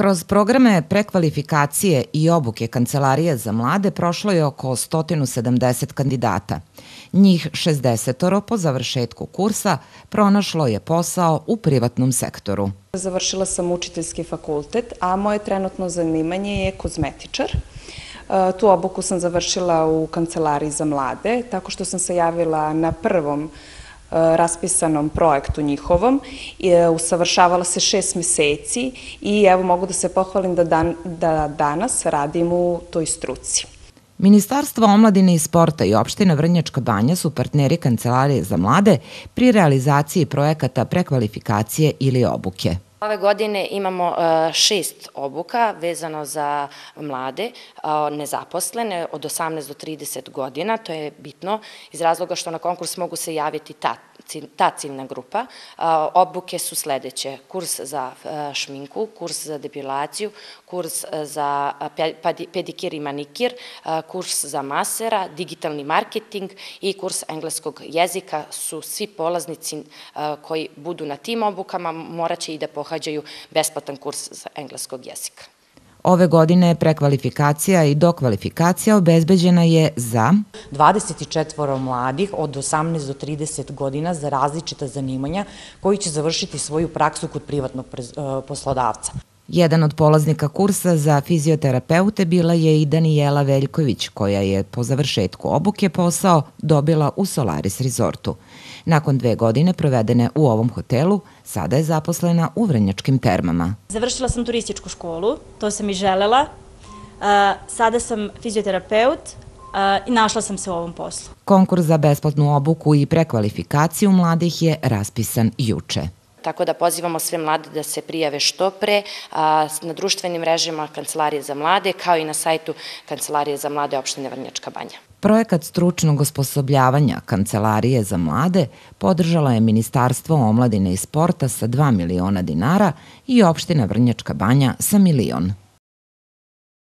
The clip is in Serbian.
Kroz programe prekvalifikacije i obuke Kancelarije za mlade prošlo je oko 170 kandidata. Njih 60 po završetku kursa pronašlo je posao u privatnom sektoru. Završila sam učiteljski fakultet, a moje trenutno zanimanje je kozmetičar. Tu obuku sam završila u Kancelariji za mlade, tako što sam se javila na prvom raspisanom projektu njihovom. Usavršavala se 6 meseci i evo mogu da se pohvalim da danas radim u toj struci. Ministarstvo omladine i sporta i opština Vrnjačka Banja su partneri Kancelarije za mlade pri realizaciji projekata prekvalifikacije ili obuke. Ove godine imamo 6 obuka vezano za mlade, nezaposlene od 18 do 30 godina. To je bitno iz razloga što na konkurs mogu se javiti ta ciljna grupa. Obuke su sledeće: kurs za šminku, kurs za depilaciju, kurs za pedikir i manikir, kurs za masera, digitalni marketing i kurs engleskog jezika. Su svi polaznici koji budu na tim obukama moraće i da pohađaju besplatan kurs za engleskog jezika. Ove godine prekvalifikacija i dokvalifikacija obezbeđena je za 24 mladih od 18 do 30 godina za različita zanimanja koji će završiti svoju praksu kod privatnog poslodavca. Jedan od polaznika kursa za fizioterapeute bila je i Danijela Veljković, koja je po završetku obuke posao dobila u Solaris Resortu. Nakon 2 godine provedene u ovom hotelu, sada je zaposlena u Vrnjačkim termama. Završila sam turističku školu, to sam i želela. Sada sam fizioterapeut i našla sam se u ovom poslu. Konkurs za besplatnu obuku i prekvalifikaciju mladih je raspisan juče. Tako da pozivamo sve mlade da se prijave što pre na društvenim mrežama Kancelarije za mlade, kao i na sajtu Kancelarije za mlade opštine Vrnjačka Banja. Projekat stručnog osposobljavanja Kancelarije za mlade podržala je Ministarstvo omladine i sporta sa 2 miliona dinara i opština Vrnjačka Banja sa 1 milion.